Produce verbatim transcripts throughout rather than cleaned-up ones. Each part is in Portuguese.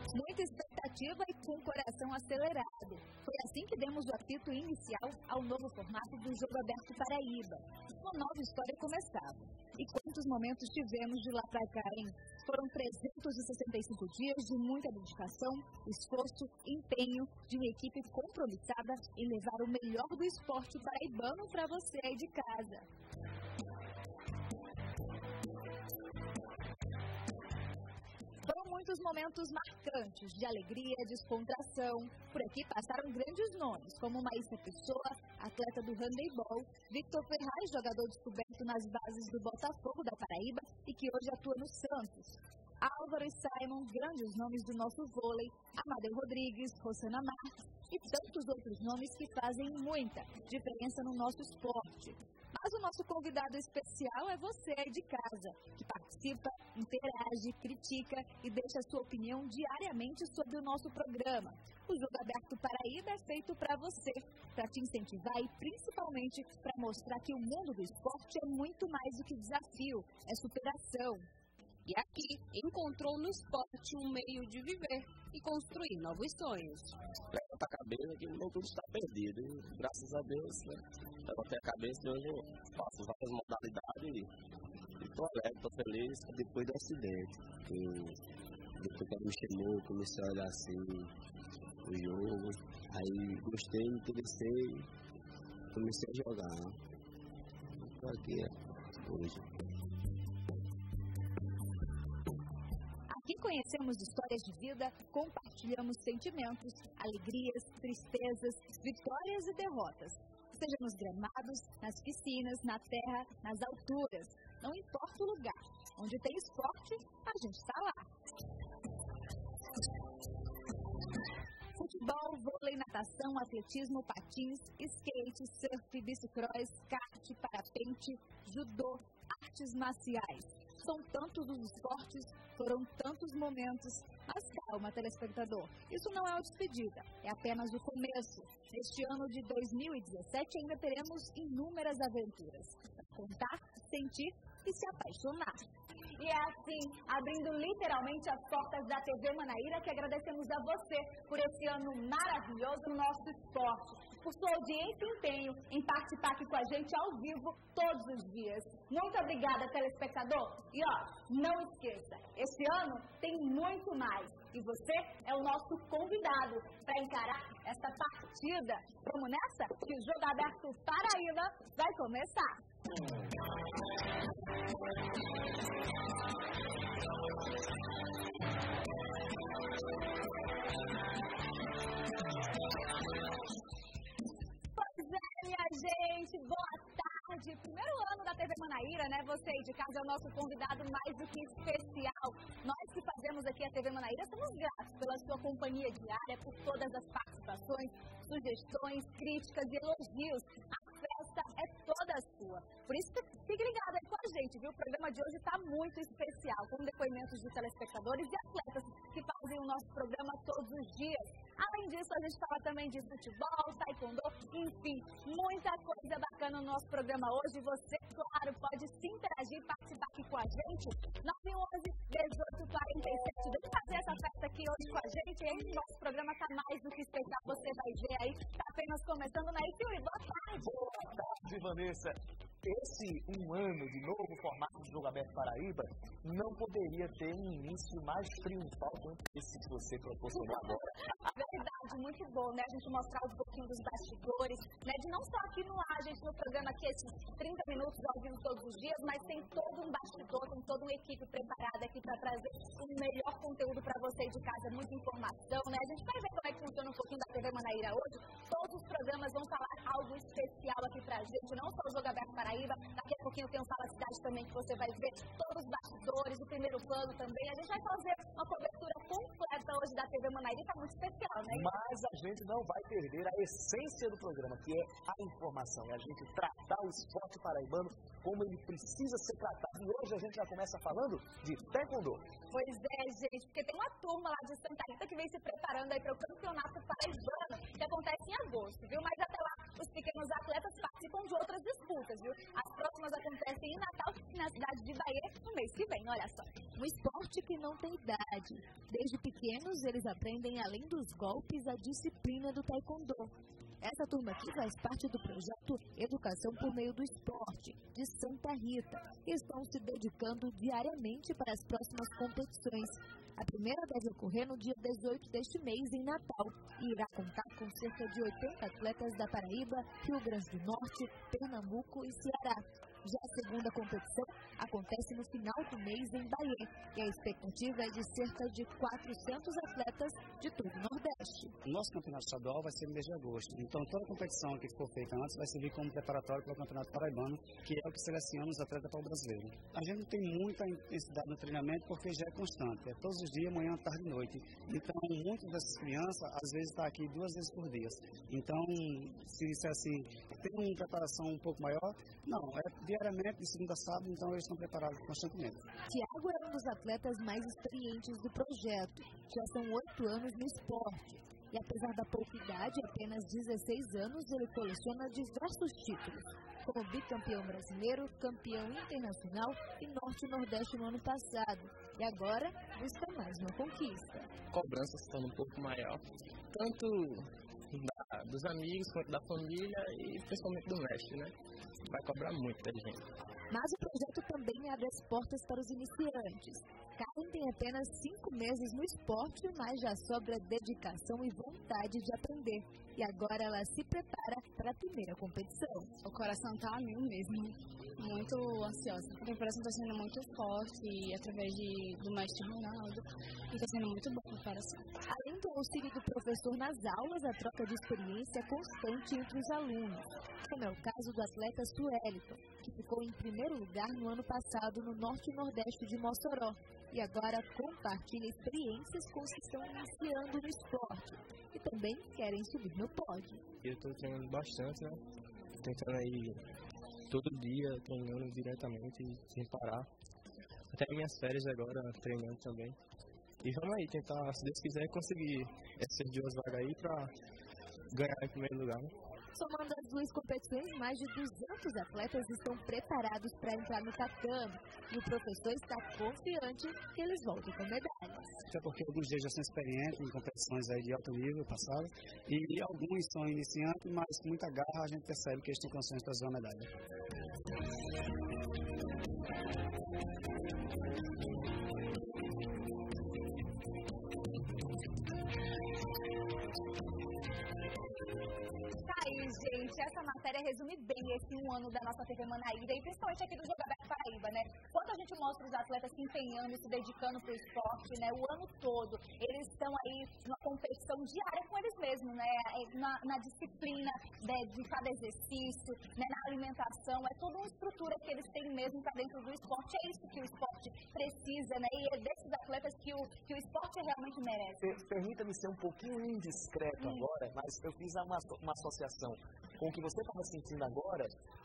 Muita expectativa e com o coração acelerado. Foi assim que demos o apito inicial ao novo formato do Jogo Aberto Paraíba. Uma nova história começava. E quantos momentos tivemos de lá pra cá, hein? Foram trezentos e sessenta e cinco dias de muita dedicação, esforço e empenho de uma equipe compromissada em levar o melhor do esporte paraibano para você aí de casa. Foram muitos momentos marcantes de alegria, descontração. Por aqui passaram grandes nomes, como Maísa Pessoa, atleta do handebol, Victor Ferraz, jogador descoberto nas bases do Botafogo da Paraíba e que hoje atua no Santos. Álvaro e Simon, grandes nomes do nosso vôlei, Amadeu Rodrigues, Rosana Marques e tantos outros nomes que fazem muita diferença no nosso esporte. Mas o nosso convidado especial é você aí de casa, que participa, interage, critica e deixa a sua opinião diariamente sobre o nosso programa. O Jogo Aberto Paraíba é feito para você, para te incentivar e principalmente para mostrar que o mundo do esporte é muito mais do que desafio, é superação. E aqui encontrou no esporte um meio de viver e construir novos sonhos. Levanta a cabeça que não tudo está perdido. E, graças a Deus, né? Levantei a cabeça e hoje eu faço várias modalidades e estou alegre, estou feliz depois do acidente. E, depois que eu me chamou, comecei a olhar assim o jogo, aí gostei, me interessei, comecei a jogar. Estou aqui hoje. Aqui conhecemos histórias de vida, compartilhamos sentimentos, alegrias, tristezas, vitórias e derrotas. Seja nos gramados, nas piscinas, na terra, nas alturas. Não importa o lugar. Onde tem esporte, a gente está lá. Futebol, vôlei, natação, atletismo, patins, skate, surf, bicicross, kart, parapente, judô, artes marciais. São tantos os esportes, foram tantos momentos. Mas calma, telespectador, isso não é uma despedida, é apenas o começo. Neste ano de dois mil e dezessete ainda teremos inúmeras aventuras. Contar, sentir e se apaixonar. E é assim, abrindo literalmente as portas da T V Manaíra, que agradecemos a você por esse ano maravilhoso no nosso esporte, por sua audiência e empenho em participar aqui com a gente ao vivo todos os dias. Muito obrigada, telespectador. E ó, não esqueça, esse ano tem muito mais. E você é o nosso convidado para encarar essa partida. Vamos nessa? Que o Jogo Aberto Paraíba vai começar. Pois é, minha gente, boa tarde. Primeiro ano da T V Manaíra, né? Você aí de casa é o nosso convidado mais do que especial. Nós que fazemos aqui a T V Manaíra somos gratos pela sua companhia diária, por todas as participações, sugestões, críticas e elogios. A festa é toda sua. Por isso, fique ligado aí com a gente, viu? O programa de hoje está muito especial, com depoimentos de telespectadores e atletas que fazem o nosso programa todos os dias. Além disso, a gente fala também de futebol, taekwondo, enfim, muita coisa bacana no nosso programa hoje. Você, claro, pode se interagir e participar aqui com a gente. nove um um, dezoito quarenta e sete. Vem fazer essa festa aqui hoje com a gente. E aí, o nosso programa está mais do que especial. Você vai ver aí, está apenas começando na I Q I. Boa tarde. Boa tarde, Vanessa. Esse um ano de novo formato de Jogo Aberto Paraíba não poderia ter um início mais triunfal do que esse que você proporcionou agora. Verdade, muito bom, né? A gente mostrar um pouquinho dos bastidores, né? De não só aqui no ar, gente, no programa aqui, esses trinta minutos ao vivo todos os dias, mas tem todo um bastidor, tem toda uma equipe preparada aqui para trazer o melhor conteúdo para vocês de casa, muita informação, né? A gente vai ver como é que funciona um pouquinho da T V Manaíra hoje. Todos os programas vão falar algo especial aqui pra gente, não só o Jogo Aberto Paraíba, daqui a pouquinho tem o Fala Cidade também, que você vai ver todos os bastidores, o primeiro plano também. A gente vai fazer uma cobertura completa hoje da T V Manaíra, tá muito especial, né? Mas a gente não vai perder a essência do programa, que é a informação, é a gente tratar o esporte paraibano como ele precisa ser tratado. E hoje a gente já começa falando de taekwondo. Pois é, gente, porque tem uma turma lá de Santa Rita que vem se preparando aí para o Campeonato Paraibano, que acontece em agosto, viu? Mas até lá, os pequenos atletas participam de outras disputas, viu? As próximas acontecem em Natal e na cidade de Bahia no mês que vem, olha só. Um esporte que não tem idade. Desde pequenos, eles aprendem, além dos golpes, a disciplina do taekwondo. Essa turma aqui faz parte do projeto Educação por Meio do Esporte, de Santa Rita, e estão se dedicando diariamente para as próximas competições. A primeira deve ocorrer no dia dezoito deste mês, em Natal, e irá contar com cerca de oitenta atletas da Paraíba, Rio Grande do Norte, Pernambuco e Ceará. Já a segunda competição acontece no final do mês em Bahia, e a expectativa é de cerca de quatrocentos atletas de todo o Nordeste. O nosso campeonato estadual vai ser no mês de agosto, então toda a competição que for feita antes vai servir como preparatório para o Campeonato Paraibano, que é o que seleciona os atletas para o brasileiro. A gente não tem muita intensidade no treinamento porque já é constante, é todos os dias, manhã, tarde e noite. Então, muitas dessas crianças, às vezes, estão aqui duas vezes por dia. Então, se isso é assim, tem uma preparação um pouco maior? Não, é diariamente, de segunda a sábado, então eles estão preparados constantemente. Tiago é um dos atletas mais experientes do projeto. Já são oito anos no esporte. E apesar da pouca idade, apenas dezesseis anos, ele coleciona diversos títulos, como bicampeão brasileiro, campeão internacional e Norte e Nordeste no ano passado. E agora, busca mais uma conquista. A cobrança se torna um pouco maior, tanto da, dos amigos quanto da família e principalmente do mestre, né? Vai cobrar muito da gente. Mas o projeto também abre as portas para os iniciantes. Karen tem apenas cinco meses no esporte, mas já sobra dedicação e vontade de aprender. E agora ela se prepara para a primeira competição. O coração está a mil mesmo, muito ansiosa. A preparação está sendo muito forte, através de, do mestre Ronaldo, e está sendo muito boa a preparação. Além do auxílio do professor nas aulas, a troca de experiência é constante entre os alunos, como é o caso do atleta Suelton, que ficou em primeiro lugar no ano passado no Norte e Nordeste de Mossoró, e agora compartilha experiências com os que estão iniciando no esporte e também querem subir no pódio. Eu estou treinando bastante, né? Tentando aí todo dia, treinando diretamente, sem parar. Até minhas férias agora, treinando também. E vamos aí tentar, se Deus quiser, conseguir essas duas vagas aí para ganhar em primeiro lugar, né? Somando as duas competições, mais de duzentos atletas estão preparados para entrar no tatame. E o professor está confiante que eles voltem com medalhas. Até porque alguns deles já são experientes em competições aí de alto nível passado. E alguns são iniciantes, mas com muita garra a gente percebe que eles têm condições de trazer uma medalha. Gente, essa matéria resume bem esse um ano da nossa T V Manaíra e principalmente aqui do Jogo Aberto Paraíba, né? Quando a gente mostra os atletas se empenhando e se dedicando para o esporte, né? O ano todo, eles estão aí numa competição diária com eles mesmos, né? Na, na disciplina né, de cada exercício, né? Na alimentação, é toda uma estrutura que eles têm mesmo para dentro do esporte. É isso que o esporte precisa, né? E é desses atletas que o, que o esporte realmente merece. Permita-me ser um pouquinho indiscreto hum. agora, mas eu fiz uma, uma associação com o que você estava sentindo agora,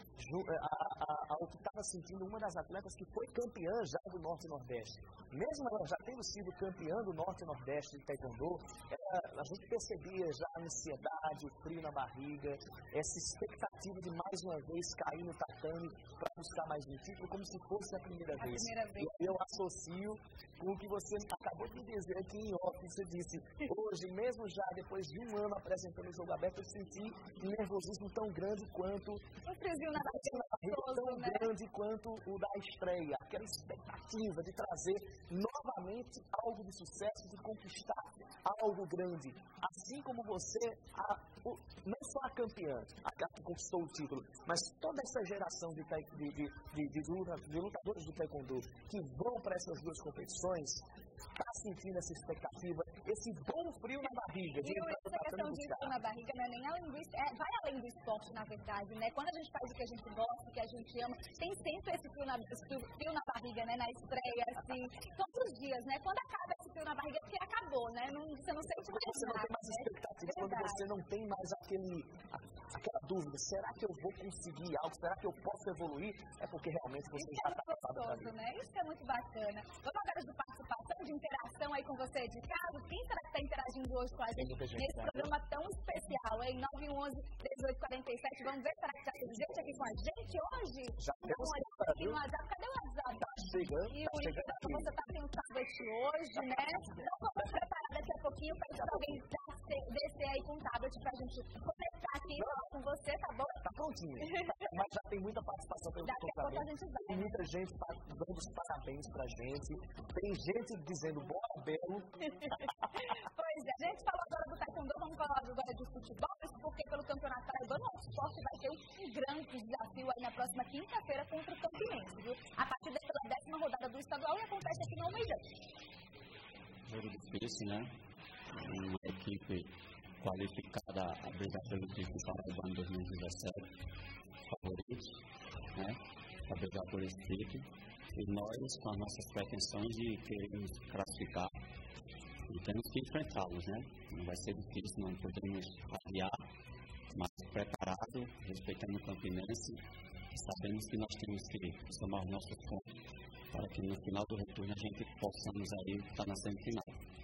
ao que estava sentindo uma das atletas que foi campeã já do Norte e Nordeste. Mesmo ela já tendo sido campeã do Norte e Nordeste de Taekwondo, ela, a gente percebia já a ansiedade, o frio na barriga, essa expectativa de mais uma vez cair no tatame para buscar mais um título, como se fosse a primeira a vez. Primeira vez. E eu associo com o que você acabou de dizer aqui em off. Você disse, hoje, mesmo já depois de um ano apresentando o Jogo Aberto, eu senti um nervosismo tão grande quanto um friozinho na barriga, tão né? grande quanto o da estreia. Aquela expectativa de trazer novamente algo de sucesso, de conquistar algo grande. Assim como você, a, o, não só a campeã, a que conquistou o título, mas toda essa geração de, de, de, de, de, de lutadores de Taekwondo que vão para essas duas competições, está sentindo essa expectativa, esse bom frio na barriga. De essa questão de frio na barriga não é nem além do, é, vai além do esporte, na verdade, né? Quando a gente faz o que a gente gosta, o que a gente ama, tem sempre esse frio na, esse frio na barriga, né? Na estreia, assim, todos os dias, né? Quando acaba esse frio na barriga, porque acabou, né? Não, você não sente mais você nada. Você não tem mais né? expectativa, quando você não tem mais aquele, aquela dúvida, será que eu vou conseguir algo? Será que eu posso evoluir? É porque realmente você Isso já está é gostoso, né? Isso é muito bacana. Vamos agora de participação, de interação aí com você de casa. Quem será que está interagindo hoje com a gente nesse programa tão especial, hein? nove um um, três oito quatro sete. Vamos ver, será que já tem gente aqui com a gente hoje? Já temos. Olha, aqui no WhatsApp. Cadê o WhatsApp? chegando, E tá o chegando aqui. você tá sem o tablet hoje, né? Então vamos preparar daqui a pouquinho para alguém descer aí com o tablet pra gente conectar aqui e falar com você, tá bom? Tá prontinho. Mas já tem muita participação pelo Daqui a pouco a computador. gente vai. Tem muita gente dando os parabéns pra gente. Tem gente dizendo bora, Belo. Pois é, a gente falou agora do taekwondo, vamos falar agora de futebol, isso porque pelo Campeonato Paraibano o esporte vai ter um grande desafio aí na próxima quinta-feira contra o Campinense, viu? A partir da décima rodada do estadual e acontece aqui no Almeida. Jogo difícil, né? Uma equipe qualificada a brigar pelo título Paraibano dois mil e dezessete, favoritos, né? A brigar por esse título. E nós, com as nossas pretensões de queremos classificar, e temos que enfrentá-los, né? Não vai ser difícil, não podemos adiar, mas preparado, respeitando o Campinense, sabemos que nós temos que somar os nossos pontos para que no final do retorno a gente possamos aí estar na semifinal.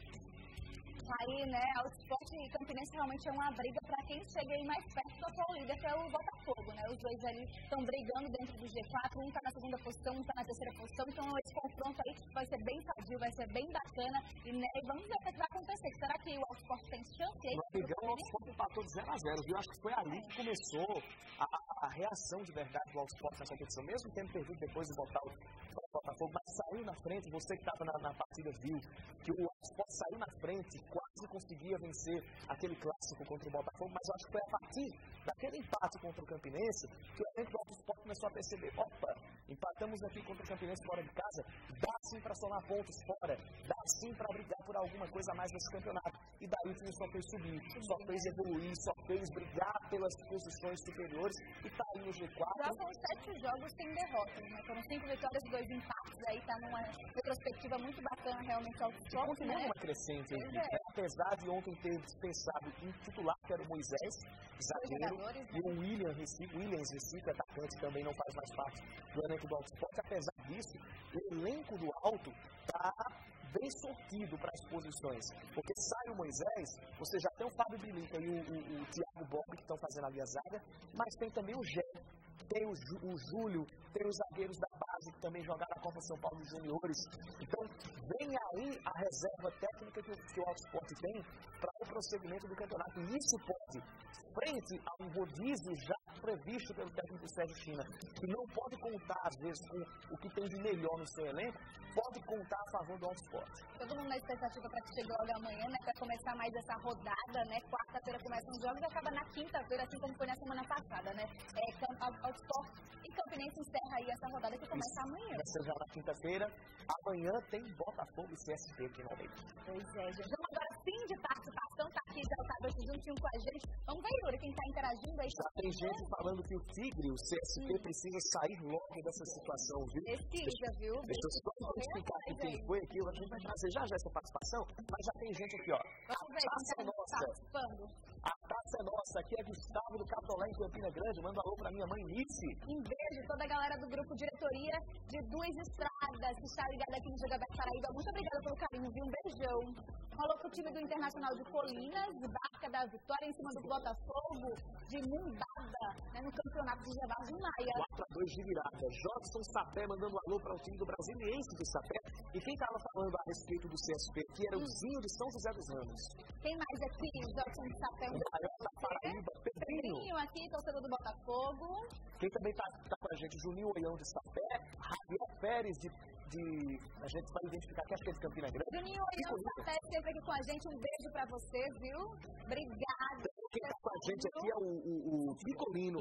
Aí, né, o esporte e Campinense realmente é uma briga para quem chega aí mais perto do atual líder, que é o Botafogo, né? Os dois ali estão brigando dentro do G quatro, um está na segunda posição, um está na terceira posição, então esse confronto aí vai ser bem sadio, vai ser bem bacana, e né, vamos ver o que vai acontecer. Será que o Sport tem chance aí? Nós pegamos o Sport empatou de zero a zero, viu? Acho que foi ali que começou a, a reação de verdade do Sport na competição, mesmo tendo perdido depois de botar o Botafogo, mas saiu na frente, você que estava na, na partida viu que o Sport saiu na frente, quase conseguia vencer aquele clássico contra o Botafogo, mas eu acho que foi a partir daquele empate contra o Campinense que o elenco do Sport começou a perceber, opa, empatamos aqui contra o Campinense fora de casa, dá sim para somar pontos fora, dá sim para brigar por alguma coisa a mais nesse campeonato, e daí o time só fez subir, só fez evoluir, só fez brigar pelas posições superiores, e tá aí no G quatro. Já são sete jogos sem derrotas, né? Foram cinco vitórias e dois empates, aí tá numa retrospectiva muito bacana realmente ao Sport, continua né? uma crescente aí, É. apesar de ontem ter dispensado um titular, que era o Moisés, zagueiro, e o William Recife, Williams Recife, atacante, também não faz mais parte do elenco do Alto Esporte. Apesar disso, o elenco do Alto está bem sortido para as posições, porque sai o Moisés, você já tem o Fábio Bilica e o, o, o Thiago Bob que estão fazendo ali a zaga, mas tem também o Gé, tem o, Jú, o Júlio, tem os zagueiros da base que também jogaram na Copa São Paulo Juniores. Então, vem aí a reserva técnica que o, que o Alto Esporte tem para o prosseguimento do campeonato. E isso pode, frente a um rodízio já previsto pelo técnico Sérgio China, que não pode contar, às vezes, com o que tem de melhor no seu elenco, pode contar a favor do Alto Esporte. Todo mundo na expectativa para que chegue logo amanhã, né? Para começar mais essa rodada, né? Quarta-feira começam os jogos e acaba na quinta-feira, assim como foi na semana passada, né? É, Alto Esporte e Campinense encerra aí essa rodada que começa Isso. amanhã. Vai ser já na quinta-feira. Amanhã tem Botafogo e C S P aqui na Almeida. Pois é, gente. Vamos agora fim de participação, tá aqui já o Tablet juntinho com a gente. Vamos ver, Yuri, quem tá interagindo aí. Já tem gente falando que o Tigre, o C S P, hum. precisa sair logo dessa situação, viu? Pesquisa, viu? Deixa eu só identificar aqui quem foi aqui. A gente vai trazer já já essa participação, mas já tem gente aqui, ó. Vamos ver, a taça é nossa. Participando. A taça é nossa. Aqui é Gustavo do Capitolé em Campina Grande. Manda um alô pra minha mãe Nice. Um beijo toda a galera do grupo Diretoria de Duas Estradas que está ligada aqui no Jogo Aberto Paraíba. Muito obrigada pelo carinho, viu? Um beijão. Falou pro time do Internacional de Colinas, Barca da Vitória em cima do Botafogo de Mumbada, né, no campeonato de Gervásio Maia. quatro a dois de virada. Jodson Sapé mandando um alô para o time do Brasiliense de Sapé. E quem estava falando a respeito do C S P, que era o Zinho de São José dos Ramos. Quem mais aqui? Jodson Sapé. O maior da Paraíba, Pedrinho. Pedrinho aqui, torcedor do Botafogo. Quem também está tá com a gente, Juninho Oião de Sapé. Javier Pérez de... De, a gente vai identificar que acho que é de Campina Grande. Juninho Oião Sapé sempre aqui com a gente. Um beijo para você, viu? Obrigada. Quem está com a gente aqui é o, o, o Picolino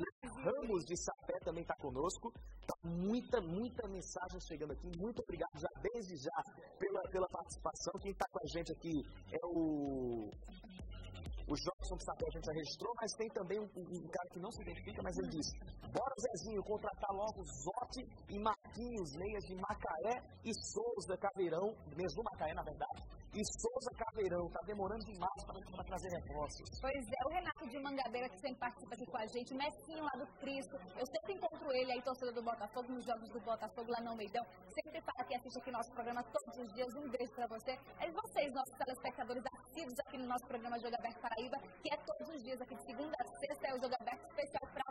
Ramos de Sapé, também está conosco. Tá muita, muita mensagem chegando aqui. Muito obrigado já, desde já, pela, pela participação. Quem está com a gente aqui é o... O Jobson de Sapé a gente já registrou, mas tem também um, um cara que não se identifica, mas ele diz: bora, Zezinho, contratar logo Zotti e Marquinhos, meias de Macaé e Souza Caveirão, mesmo Macaé, na verdade, e Souza Caveirão. Tá demorando demais para trazer reforços. Pois é, o Renato de Mangabeira, que sempre participa aqui com a gente, o Messinho lá do Cristo. Eu sempre encontro ele aí, torcedor do Botafogo, nos jogos do Botafogo lá no Almeidão. Sempre fala que assiste aqui nosso programa todos os dias. Um beijo para você. E vocês, nossos telespectadores assíduos aqui no nosso programa Jogo Aberto Paraíba, que é todos os dias aqui de segunda a sexta, é o Jogo Aberto especial para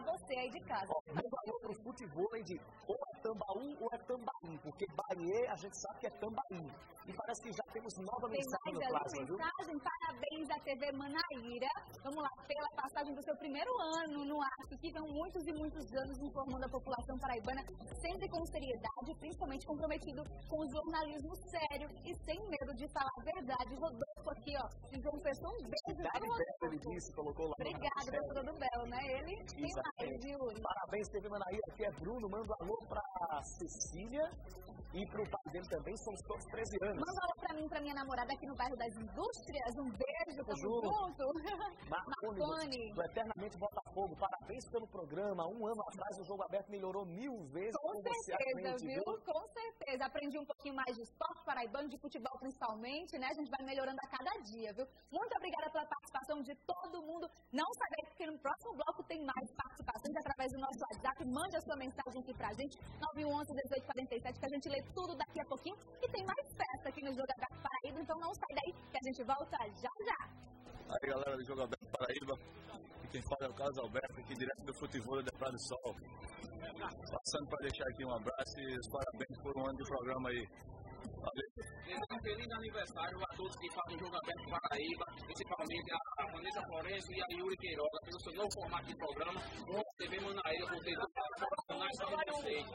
você aí de casa. Ó, meu valor para o futebol é de ou é Tambaú ou é Tambaú, porque Bahia a gente sabe que é Tambaú. E parece que já temos nova Tem mensagem no mais plasma, viu? mensagem, parabéns à T V Manaíra. Vamos lá, pela passagem do seu primeiro ano no ar, que vão muitos e muitos anos informando a população paraibana, sempre com seriedade, principalmente comprometido com o jornalismo sério e sem medo de falar a verdade. Rodolfo aqui, ó, de João Pessoa, um beijo para você. Ele disse, colocou lá. Obrigada, doutora do Belo, né? Ele tem mais, viu? Parabéns, T V Manaíra, aqui é Bruno, manda um alô pra Cecília e pro pai dele também, são todos treze anos. Manda um alô pra mim, pra minha namorada aqui no bairro das Indústrias, um beijo, tamo junto. junto. Marconi, Marconi, do Eternamente Botafogo, parabéns pelo programa, um ano atrás o Jogo Aberto melhorou mil vezes. Com certeza, você viu? Com certeza, aprendi um pouquinho mais de esporte paraibano, de futebol principalmente, né? A gente vai melhorando a cada dia, viu? Muito obrigada pela participação de todo mundo. Não sai daí, porque no próximo bloco tem mais participações através do nosso WhatsApp. Mande a sua mensagem aqui pra gente, nove um um, dezoito quarenta e sete, que a gente lê tudo daqui a pouquinho. E tem mais festa aqui no Jogo Aberto Paraíba, então não sai daí, que a gente volta já já. Aí, galera do Jogo Aberto Paraíba, e quem fala é o Carlos Alberto, aqui direto do futebol da Praia do Sol. Passando para deixar aqui um abraço e os parabéns por um ano de programa aí. Valeu. Um feliz aniversário a todos que fazem o Jogo Aberto Paraíba, principalmente a Vanessa Florencio e a Yuri Queiroga, pelo seu novo formato de programa. Com a T V Manaíra, vocês são profissionais de vocês.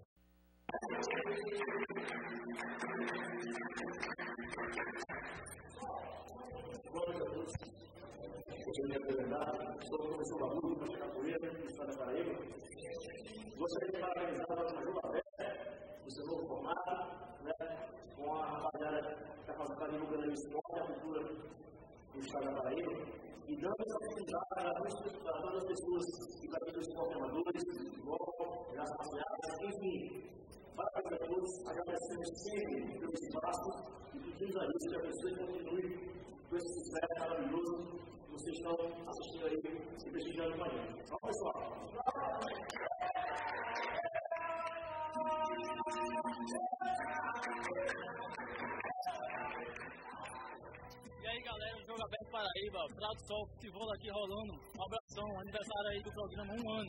Boa noite a todos. Gostaria de apresentar, sou o professor Maduro, do Costa Capoeira, do Estado da Paraíba. Gostaria de parabenizar o Jogo Aberto, o seu novo formato, né, com a rapaziada que está fazendo divulgando a história, a cultura do Estado da Paraíba, e dando essa oportunidade a todas as pessoas que praticam esporte amadores, futebol, artes marciais, enfim. Parabéns a todos, agradecemos sempre pelo espaço e pedimos a Deus que a pessoa continue com esse sucesso maravilhoso que vocês estão assistindo aí e prestigiando com a gente. Vamos, pessoal! E aí, galera, o Jogo Aberto Paraíba, Praia do Sol, futebol aqui rolando. Um abração, aniversário aí do programa, um ano.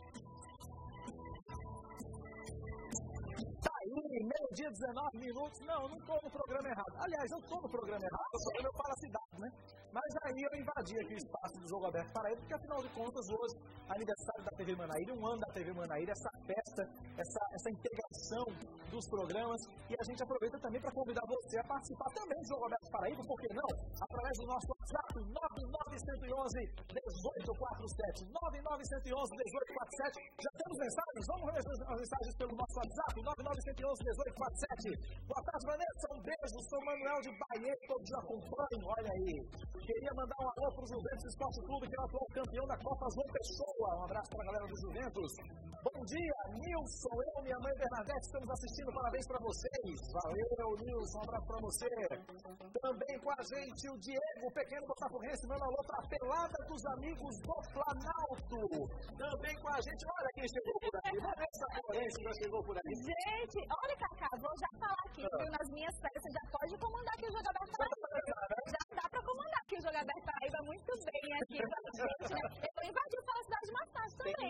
Meio-dia, dezenove minutos. Não, eu não estou no programa errado. Aliás, eu estou no programa errado, só que eu falo a cidade, né? Mas aí eu invadi aqui o espaço do Jogo Aberto Paraíba, porque afinal de contas, hoje, aniversário da T V Manaíra, um ano da T V Manaíra, essa festa, essa, essa integração dos programas. E a gente aproveita também para convidar você a participar também do Jogo Aberto Paraíba, por que não? Através do nosso WhatsApp, nove nove um um, um oito quatro sete, nove nove um um, um oito quatro sete. Já temos mensagens? Vamos ver as mensagens pelo nosso WhatsApp, nove nove um um, um oito quatro sete. Boa tarde, Vanessa, um beijo, sou Manuel de Bahia, todo dia acompanho, olha aí. Queria mandar um alô para o Juventus Esporte Clube, que é o atual campeão da Copa João Pessoa. Um abraço para a galera do Juventus. Bom dia, Nilson, eu, minha mãe Bernadette, estamos assistindo, parabéns para vocês. Valeu, Nilson, um abraço para você. Também com a gente o Diego, o pequeno botafoguense, manda alô para a pelada dos amigos do Planalto. Também com a gente, olha quem chegou por aqui, Vanessa Florencio já chegou por aqui. Gente, olha, Cacá, vou já falar aqui, ah. viu, nas minhas férias, você já pode comandar aqui o Jogo Aberto Paraíba. Já dá para comandar aqui o Jogo Aberto Paraíba muito bem aqui pra gente, né? Eu vou invadir a cidade de Massagem também.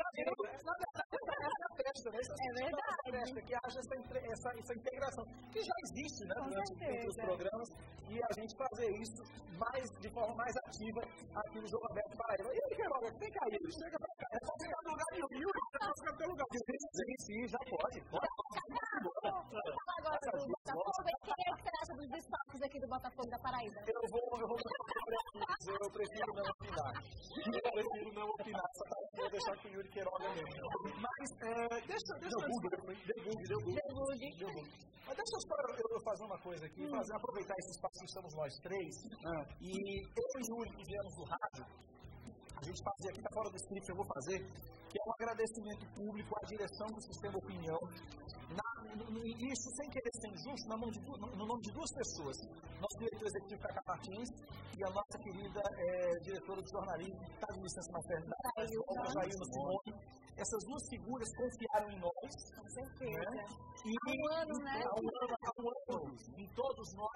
É verdade. Que haja essa, essa, essa integração, que já existe, né, durante os programas, e a gente fazer isso mais, de forma mais ativa aqui no Jogo Aberto Paraíba. E aí, Queiroga, vem cá, Yuri, chega pra cá, é só ficar no lugar de Yuri, Yuri, é só ficar no teu lugar. Sim, sim, já pode. Vamos falar agora do Botafogo, e quem é que você acha dos destaques aqui do Botafogo da Paraíba? Eu vou, eu vou, eu prefiro não opinar. Eu prefiro não opinar, só para deixar com o Yuri Queiroga mesmo. Mas, é, deixa, deixa eu... Debug, debug, debug. Mas deixa eu, eu fazer uma coisa aqui, hum. fazer, aproveitar esse espaço que estamos nós três, ah. e eu e o Yuri que viemos do rádio, a gente fazer aqui, está fora do script, eu vou fazer, que é um agradecimento público à direção do Sistema Opinião, na, no, isso sem querer ser injusto, na mão de, no, no nome de duas pessoas, nosso diretor executivo Cacá Martins e a nossa querida é, diretora de jornalismo, que está de licença maternidade, Jair Simone. Essas duas figuras confiaram em nós. Com certeza. Né? E, há um ano, né? Há um ano, há um ano, em todos nós,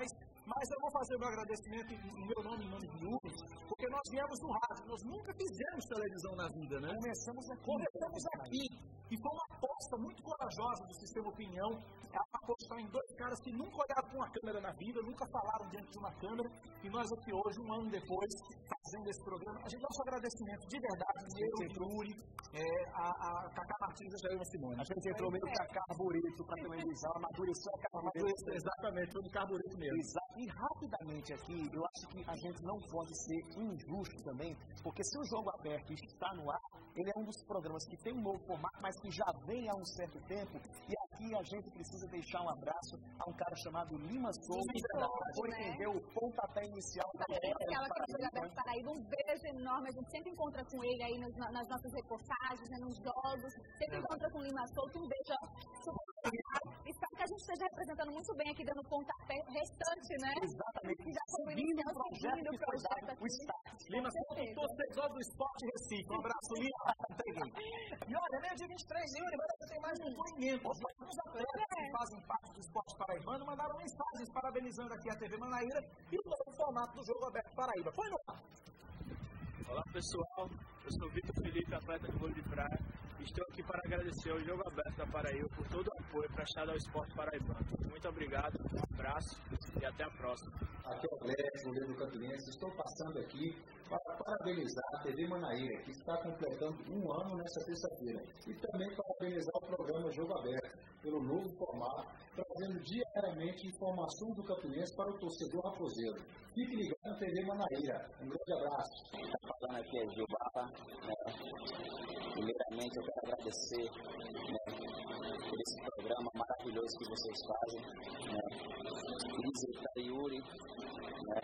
Mas eu vou fazer o meu agradecimento em meu nome, em nome de Yuri, porque nós viemos do rádio, nós nunca fizemos televisão na vida, né? Começamos aqui. Começamos aqui. E foi uma aposta muito corajosa do Sistema Opinião, apostar em dois caras que nunca olharam para uma câmera na vida, nunca falaram diante de uma câmera, e nós aqui hoje, um ano depois, fazendo esse programa, a gente dá o seu agradecimento de verdade, eu, Yuri, é, a, a Cacá Martins e a Jailma Simone. A gente entrou meio com carburito para televisão, amadureceu a carburito. Exatamente, foi do carburito mesmo. Exato. E rapidamente aqui, eu acho que a gente não pode ser injusto também, porque se o Jogo Aberto está no ar, ele é um dos programas que tem um novo formato, mas que já vem há um certo tempo, e aqui a gente precisa deixar um abraço a um cara chamado Lima Souza, que foi quem deu o pontapé inicial da Inicial aqui no Jogo Aberto Paraíba. Um beijo enorme, a gente sempre encontra com ele aí nos, nas nossas reportagens, né, nos jogos, sempre encontra com o Lima Souza. Um beijo super legal. Espero que a gente esteja representando muito bem aqui, dando pontapé restante, né? Exatamente. Que já foi Seguindo inicial, o projeto seguindo o que foi projeto dado, o Start. Lima Souza, torcedor do Esporte Recife. Um abraço, Lima. E olha, meio dia vinte e três de junho, agora tem mais um depoimento. Os atletas que fazem parte do esporte paraibano mandaram mensagens parabenizando aqui a T V Manaíra e o novo formato do Jogo Aberto Paraíba. Foi no ar. Olá pessoal, eu sou Vitor Felipe, atleta de vôlei de praia. Estou aqui para agradecer ao Jogo Aberto da Paraíba por todo o apoio prestado ao esporte paraibano. Muito obrigado, um abraço e até a próxima. Aqui é o Alex, goleiro do Campinense. Estou passando aqui para parabenizar a T V Manaíra, que está completando um ano nessa terça-feira. E também parabenizar o programa Jogo Aberto, pelo novo formato, trazendo diariamente informações do Campinense para o torcedor raposeiro. Fique ligado na T V Manaíra. Um grande abraço. Está falando aqui é Gilbala. Né? Primeiramente, eu quero agradecer, né, por esse programa maravilhoso que vocês fazem. Né? Lisa e Yuri, né?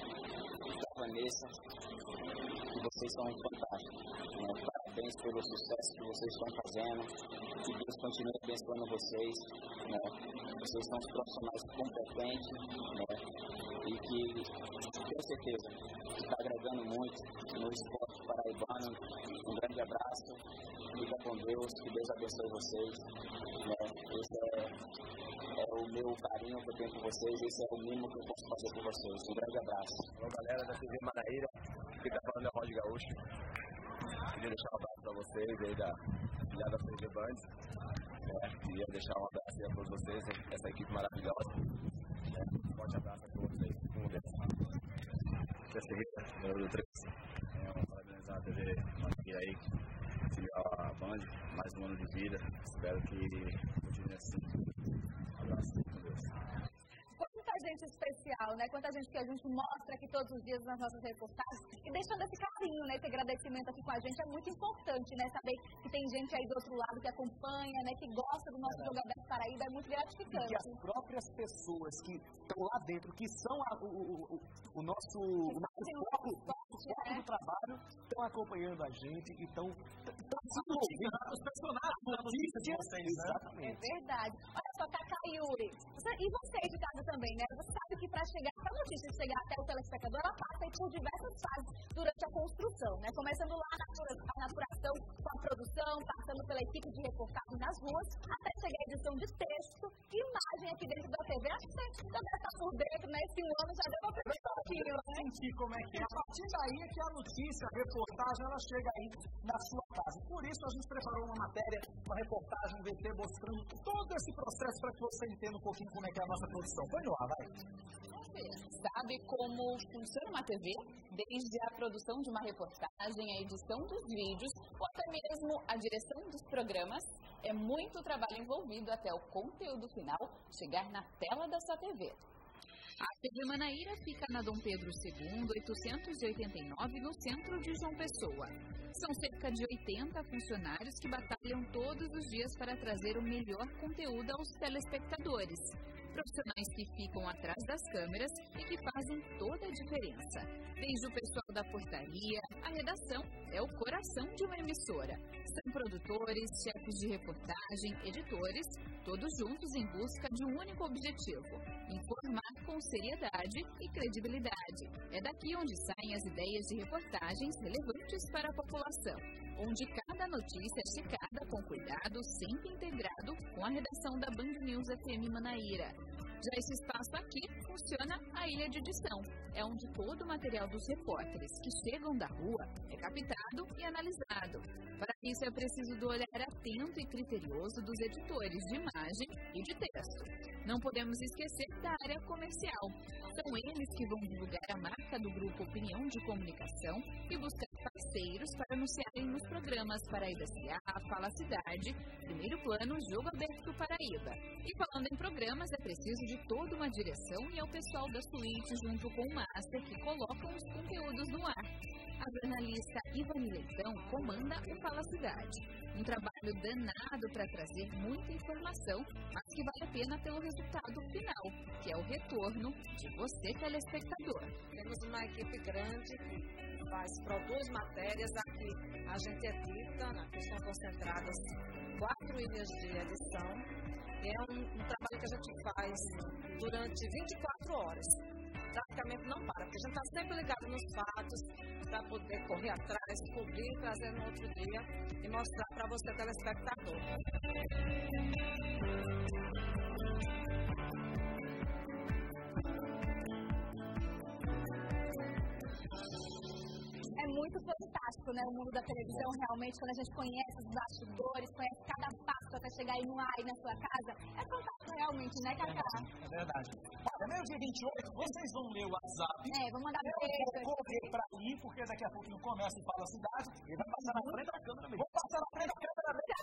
E Vanessa, que vocês são fantásticos. Né? Parabéns pelo sucesso que vocês estão fazendo. Que Deus continue abençoando vocês. Né? Vocês são os profissionais competentes, né? E que, tenho certeza, está agregando muito no esporte paraibano. Um grande abraço, fica com Deus, que Deus abençoe vocês. Né? Esse é, é o meu carinho que eu tenho por vocês, esse é o mínimo que eu posso fazer por vocês. Um grande abraço. Olá galera da T V Manaíra, que está falando é o Roger Gaúcho. Queria deixar um abraço para vocês aí da filiada da T V Band. É, queria deixar um abraço a todos vocês, essa equipe maravilhosa. É, um forte abraço a todos aí, com Deus. Essa Rita, número três. É, parabenizar a T V Manaíra aí, filial a Band, mais um ano de vida. Espero que continue assim. Um abraço, com Deus. Quanta gente especial, né? Quanta gente que a gente mostra aqui todos os dias nas nossas reportagens e deixando esse carinho, né? Esse agradecimento aqui com a gente é muito importante, né? Saber que tem gente aí do outro lado que acompanha, né? Que gosta do nosso Jogo Aberto Paraíba é muito gratificante. E que as próprias pessoas que estão lá dentro, que são a, o, o, o nosso, o nosso foco, foco do trabalho, estão acompanhando a gente e estão envolvidos os personagens da notícia de vocês, né? Exatamente. É verdade. Olha só, Cacá e Yuri, e você de casa também, né? Você sabe que para chegar, para a notícia chegar até o telespectador, ela passa aí por diversas fases durante a construção, né? Começando lá na apuração com a produção, passando pela equipe de reportagem nas ruas, até chegar a edição de texto e imagem aqui dentro da T V. Acho que você já deve estar por dentro, né? Esse ano já deu uma perspectiva, né? Sentir como é que é. A partir daí é que a notícia, a reportagem, ela chega aí na sua casa. Por isso a gente preparou uma matéria, uma reportagem, um V T mostrando todo esse processo para que você entenda um pouquinho como é que é a nossa produção. Põe no ar, vai. Sabe como funciona uma T V? Desde a produção de uma reportagem, a edição dos vídeos, ou até mesmo a direção dos programas, é muito trabalho envolvido até o conteúdo final chegar na tela da sua T V. A T V Manaíra fica na Dom Pedro segundo, oitocentos e oitenta e nove, no centro de João Pessoa. São cerca de oitenta funcionários que batalham todos os dias para trazer o melhor conteúdo aos telespectadores. Profissionais que ficam atrás das câmeras e que fazem toda a diferença. Desde o pessoal da portaria, a redação é o coração de uma emissora. São produtores, chefes de reportagem, editores, todos juntos em busca de um único objetivo: informar com seriedade e credibilidade. É daqui onde saem as ideias de reportagens relevantes para a população, onde cada notícia é checada com cuidado, sempre integrado com a redação da Band News F M Manaíra. Já esse espaço aqui funciona a ilha de edição. É onde todo o material dos repórteres que chegam da rua é captado e analisado. Para isso é preciso do olhar atento e criterioso dos editores de imagem e de texto. Não podemos esquecer da área comercial. São eles que vão divulgar a marca do Grupo Opinião de Comunicação e buscar parceiros para anunciarem nos programas Paraíba S A, Fala Cidade, Primeiro Plano, Jogo Aberto Paraíba. E falando em programas, é preciso de toda uma direção e é o pessoal da suíte junto com o Master que colocam os conteúdos no ar. A jornalista Ivani Leitão comanda o Fala Cidade. Um trabalho danado para trazer muita informação, mas que vale a pena pelo resultado final, que é o retorno de você, telespectador. Temos uma equipe grande que faz, produz matérias aqui. A gente edita, né, que estão concentradas quatro ilhas de edição. É um, um trabalho que a gente faz durante vinte e quatro horas. Praticamente não para, porque a gente está sempre ligado nos fatos para poder correr atrás, cobrir, trazer no outro dia e mostrar para você, telespectador. É muito fantástico, né? O mundo da televisão, realmente, quando a gente conhece os bastidores, conhece cada passo até chegar aí no ar e na sua casa. É fantástico, realmente, né, Cacá? É verdade. Olha, meio dia vinte e oito, vocês vão ler o WhatsApp. É, vou mandar eu beijo. vou correr pra ali, porque daqui a pouquinho começa e fala a cidade, e vai passar na frente da câmera mesmo. Vou passar na frente da câmera mesmo.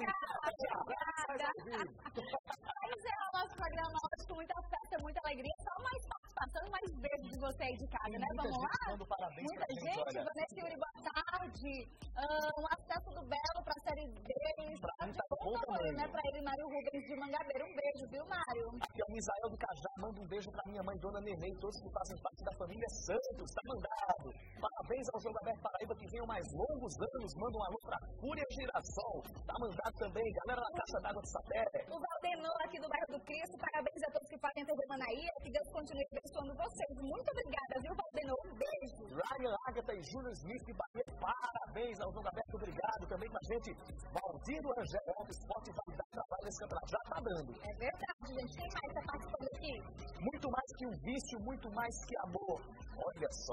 Mas é o nosso programa hoje com muita festa, muita alegria. Só mais participação e mais beijos de você aí de casa, né? Vamos lá? Muita gente. Vanessa Yuri, boa tarde. Uh, um acesso do Belo para a série deles. Pra mim tá bom também. Né, para ele, Mário Rubens de Mangabeira. Um beijo, viu, Mário? Aqui é o Misael do Cajá. Manda um beijo para minha mãe, Dona Nenê, e todos que fazem parte da família Santos. Tá mandado. Parabéns ao Jogo Aberto Paraíba, que venham mais longos anos. Manda um alô para Fúria Girassol. Tá mandado também. Galera da Caixa d'Água de Sapé. O Valdenor aqui do bairro do Cristo. Parabéns a todos que fazem a T V Manaíra. Que Deus continue abençoando vocês. Muito obrigada, viu, Valdenor? Um beijo. Ryan, Agatha e Júnior Smith de Bahia, parabéns ao Jogo Aberto, obrigado também com a gente. Valdir Angel, o esporte vai dar trabalho nesse campeonato, já tá dando. É verdade, gente. Quem mais está participando aqui? Muito mais que um vício, muito mais que amor. Olha só.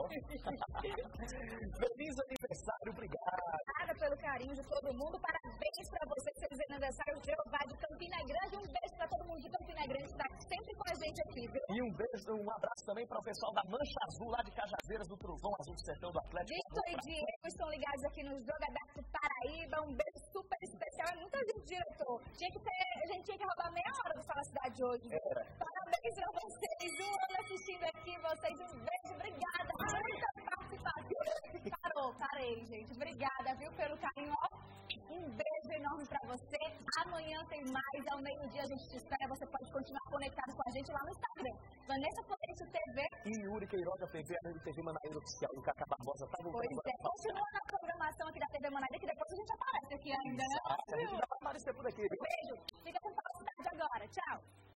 Feliz aniversário, obrigado. Obrigada pelo carinho de todo mundo. Parabéns para você que fez aniversário, o Jeová de Campina Grande. Um beijo para todo mundo de Campina Grande que está sempre com a gente aqui, viu? E um beijo, um abraço também para o pessoal da Mancha Azul, lá de Cajazeiras, do Trovão Azul do Sertão do Atlético. Vitor e Diego estão ligados aqui no Jogo Aberto Paraíba. Um beijo super especial. É muita gente, diretor. Tinha que ter, a gente tinha que roubar meia hora do Fala Cidade hoje. Era. Parabéns para vocês. Um ano assistindo aqui. Vocês, um beijo. Obrigada. Muita participação. Parou, parei, gente. Obrigada, viu, pelo carinho. Um beijo enorme pra você. Amanhã tem mais. Ao meio-dia a gente te espera. Você pode continuar conectado com a gente lá no Instagram. Vanessa Florencio T V. E Yuri Queiroga T V, a T V Manaíra Oficial. O Cacá Barbosa tá voltando. Pois é. Continua na programação aqui da T V Manaíra, que depois a gente aparece aqui ainda, né? Ah, a gente vai aparecer por aqui. Beijo. Fica com Fala Cidade agora. Tchau.